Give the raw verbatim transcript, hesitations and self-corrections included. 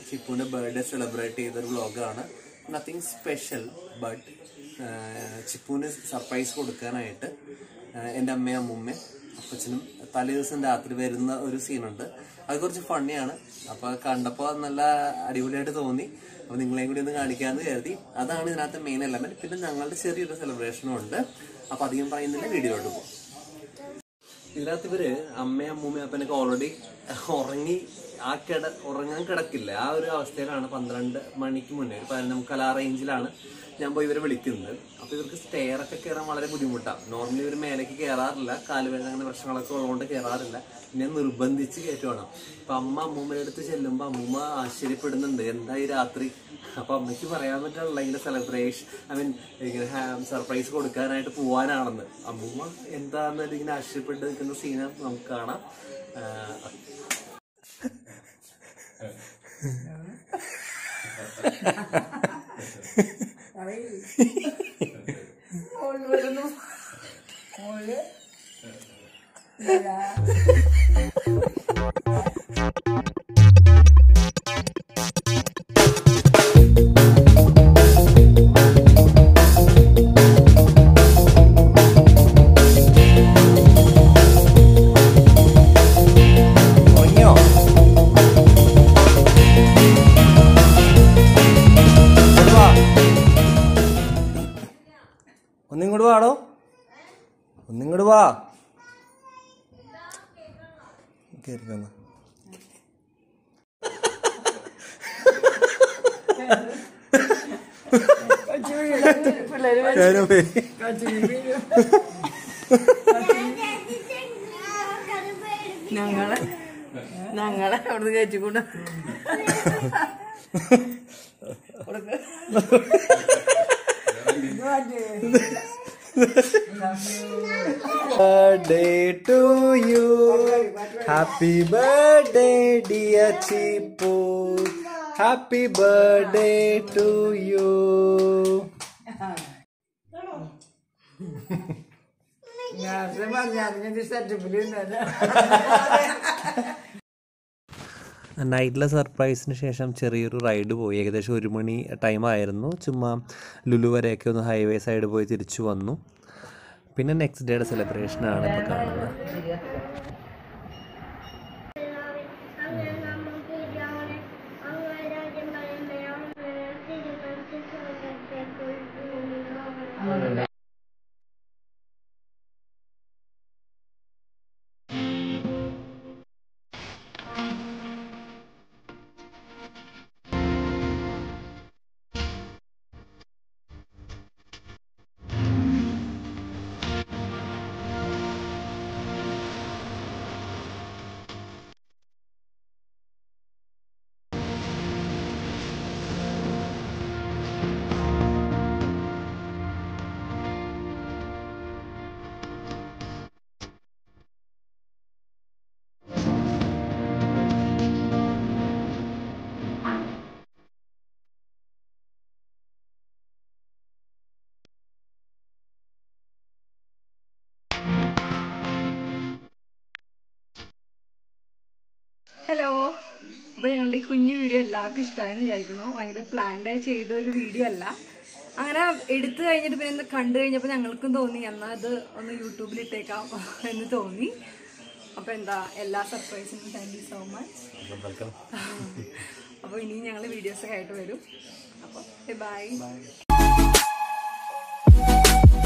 ചിപ്പുവിൻ്റെ birthday celebrate ചെയ്തൊരു വ്ളോഗാണ്. Nothing special, but ചിപ്പുവിന് സർപ്രൈസ് കൊടുക്കാനായിട്ട് എൻ്റെ അമ്മയും അമ്മൂമ്മയും അപ്പച്ചനും തലേ ദിവസം രാത്രി വരുന്ന ഒരു സീനുണ്ട്. അത് കുറച്ച് ഫണ്ണിയാണ്. അപ്പോൾ കണ്ടപ്പോൾ നല്ല അടിപൊളിയായിട്ട് തോന്നി. അപ്പോൾ നിങ്ങളെയും കൂടി ഒന്ന് കാണിക്കാമെന്ന് കരുതി. അതാണ് ഇതിനകത്ത് മെയിൻ എലമെന്റ്. പിന്നെ ഞങ്ങളുടെ ചെറിയൊരു സെലിബ്രേഷനും ഉണ്ട്. അപ്പോൾ അധികം പറയുന്നില്ല, വീഡിയോയോട്ട് പോകും. ഇതിനകത്ത് ഇവര് അമ്മയും അമ്മൂമ്മയും അപ്പനൊക്കെ ഓൾറെഡി ഉറങ്ങി ആ കിട ഉറങ്ങാൻ കിടക്കില്ല. ആ ഒരു അവസ്ഥയിലാണ്. പന്ത്രണ്ട് മണിക്ക് മുന്നേ ഒരു പതിനൊന്ന് മുക്കാൽ ആ റേഞ്ചിലാണ് ഞാൻ പോയി ഇവരെ വിളിക്കുന്നത്. അപ്പോൾ ഇവർക്ക് സ്റ്റെയറൊക്കെ കയറാൻ വളരെ ബുദ്ധിമുട്ടാണ്. നോർമലി ഇവർ മേലേക്ക് കയറാറില്ല, കാലുവേദന അങ്ങനെ പ്രശ്നങ്ങളൊക്കെ ഉള്ളതുകൊണ്ട് കയറാറില്ല. പിന്നെ നിർബന്ധിച്ച് കയറ്റുവാണ്. അപ്പം അമ്മ അമ്മൂമ്മയുടെ അടുത്ത് ചെല്ലുമ്പോൾ അമ്മൂമ്മ ആശ്ചര്യപ്പെടുന്നുണ്ട്, എന്താ ഈ രാത്രി. അപ്പം അമ്മയ്ക്ക് പറയാൻ പറ്റുള്ള ഇങ്ങനെ സെലിബ്രേഷൻ ഐ മീൻ ഇങ്ങനെ സർപ്രൈസ് കൊടുക്കാനായിട്ട് പോവാനാണെന്ന്. അമ്മൂമ്മ എന്താണെന്ന് ഇങ്ങനെ ആശ്ചര്യപ്പെട്ട് നിൽക്കുന്ന സീന നമുക്ക് കാണാം. ഒന്നിങ്ങോട്ട് വാടോ, ഒന്നിങ്ങോട്ട് വാ. കേറിക്കോന്ന്. ഞങ്ങളെ ഞങ്ങളെ അവിടുന്ന് കഴിച്ചുകൂടാ. Birthday to you, happy birthday dear Chipu, happy birthday to you. നൈറ്റിലെ സർപ്രൈസിന് ശേഷം ചെറിയൊരു റൈഡ് പോയി. ഏകദേശം ഒരു മണി ടൈമായിരുന്നു. ചുമ്മാ ലുലു വരെയൊക്കെ ഒന്ന് ഹൈവേ സൈഡ് പോയി തിരിച്ചു വന്നു. പിന്നെ നെക്സ്റ്റ് ഡേയുടെ സെലിബ്രേഷനാണ് ഇപ്പോൾ കാണുന്നത്. ഹലോ, അപ്പോൾ ഞങ്ങളുടെ ഈ കുഞ്ഞു വീഡിയോ എല്ലാവർക്കും ഇഷ്ടമായെന്ന് വിചാരിക്കുന്നു. ഭയങ്കര പ്ലാൻഡായി ചെയ്ത ഒരു വീഡിയോ അല്ല. അങ്ങനെ എടുത്തു കഴിഞ്ഞിട്ട് പിന്നെ ഒന്ന് കണ്ടു കഴിഞ്ഞപ്പോൾ ഞങ്ങൾക്കും തോന്നി എന്നാൽ അത് ഒന്ന് യൂട്യൂബിൽ ഇട്ടേക്കാം എന്ന് തോന്നി. അപ്പോൾ എന്താ, എല്ലാ സർപ്രൈസിനും താങ്ക് യു സോ മച്ച്. അപ്പോൾ ഇനിയും ഞങ്ങൾ വീഡിയോസൊക്കെ ആയിട്ട് വരും. അപ്പോൾ ബൈ.